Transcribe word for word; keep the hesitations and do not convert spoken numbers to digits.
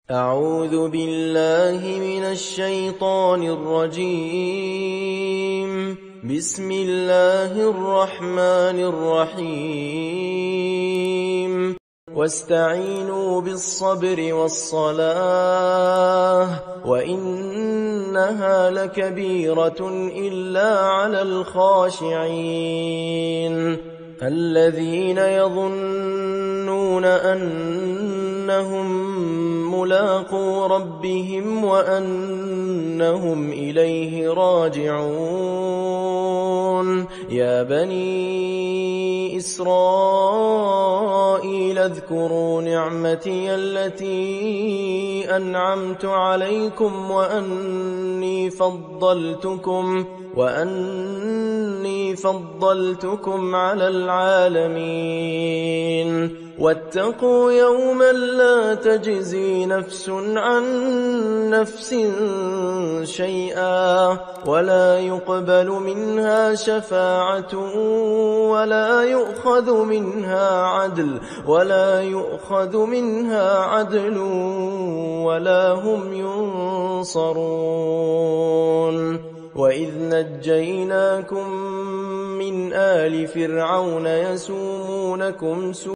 أعوذ بالله من الشيطان الرجيم. بسم الله الرحمن الرحيم. واستعينوا بالصبر والصلاة وإنها لكبيرة إلا على الخاشعين الذين يظنون أنهم ملاقو ربهم وأنهم إليه راجعون. يا بني إسرائيل اذكروا نعمتي التي أنعمت عليكم وأني فضلتكم وأني فضلتكم على العالمين. واتقوا يوما لا تجزي نفس عن نفس شيئا ولا يقبل منها شفاعة ولا يؤخذ منها عدل ولا يؤخذ منها عدل ولا هم ينصرون. وإذ نجيناكم من آل فرعون يسومونكم سوء